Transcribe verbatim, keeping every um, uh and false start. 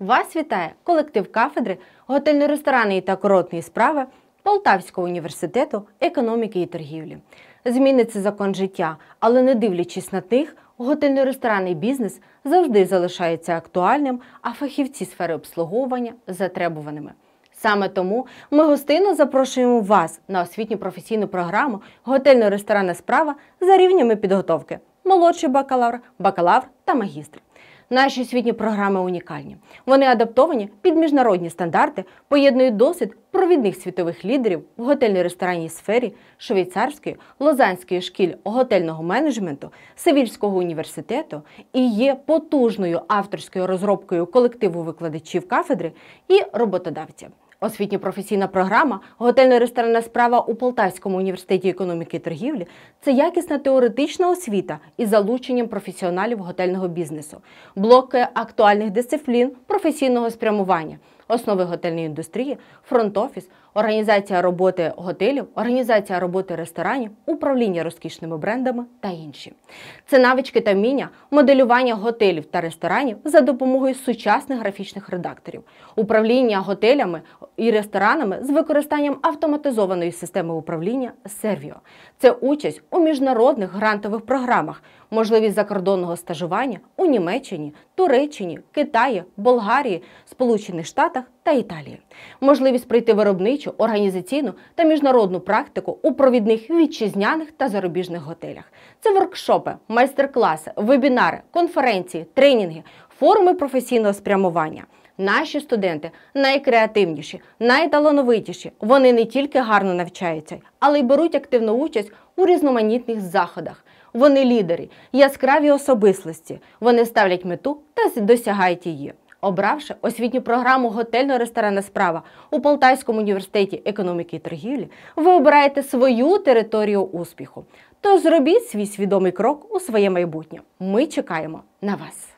Вас вітає колектив кафедри готельно-ресторанної та курортної справи Полтавського університету економіки і торгівлі. Зміни – це закон життя, але не дивлячись на них, готельно-ресторанний бізнес завжди залишається актуальним, а фахівці сфери обслуговування – затребуваними. Саме тому ми гостинно запрошуємо вас на освітню професійну програму «Готельно-ресторанна справа» за рівнями підготовки – молодший бакалавр, бакалавр та магістр. Наші освітні програми унікальні. Вони адаптовані під міжнародні стандарти, поєднують досвід провідних світових лідерів в готельно-ресторанній сфері Швейцарської, Лозанської шкіл готельного менеджменту, Севільського університету і є потужною авторською розробкою колективу викладачів кафедри і роботодавців. Освітньо-професійна програма «Готельно-ресторанна справа» у Полтавському університеті економіки і торгівлі – це якісна теоретична освіта із залученням професіоналів готельного бізнесу, блоки актуальних дисциплін професійного спрямування, основи готельної індустрії, фронт-офіс, організація роботи готелів, організація роботи ресторанів, управління розкішними брендами та інші. Це навички та вміння моделювання готелів та ресторанів за допомогою сучасних графічних редакторів, управління готелями і ресторанами з використанням автоматизованої системи управління Servio. Це участь у міжнародних грантових програмах, можливість закордонного стажування у Німеччині, Туреччині, Китаї, Болгарії, Сполучених Штатах та Італії. Можливість пройти виробничу, організаційну та міжнародну практику у провідних вітчизняних та зарубіжних готелях. Це воркшопи, майстер-класи, вебінари, конференції, тренінги, форуми професійного спрямування. Наші студенти найкреативніші, найталановитіші. Вони не тільки гарно навчаються, але й беруть активну участь у різноманітних заходах. Вони лідери, яскраві особистості. Вони ставлять мету та досягають її. Обравши освітню програму «Готельно-ресторанна справа» у Полтавському університеті економіки і торгівлі, ви обираєте свою територію успіху. Тож зробіть свій свідомий крок у своє майбутнє. Ми чекаємо на вас.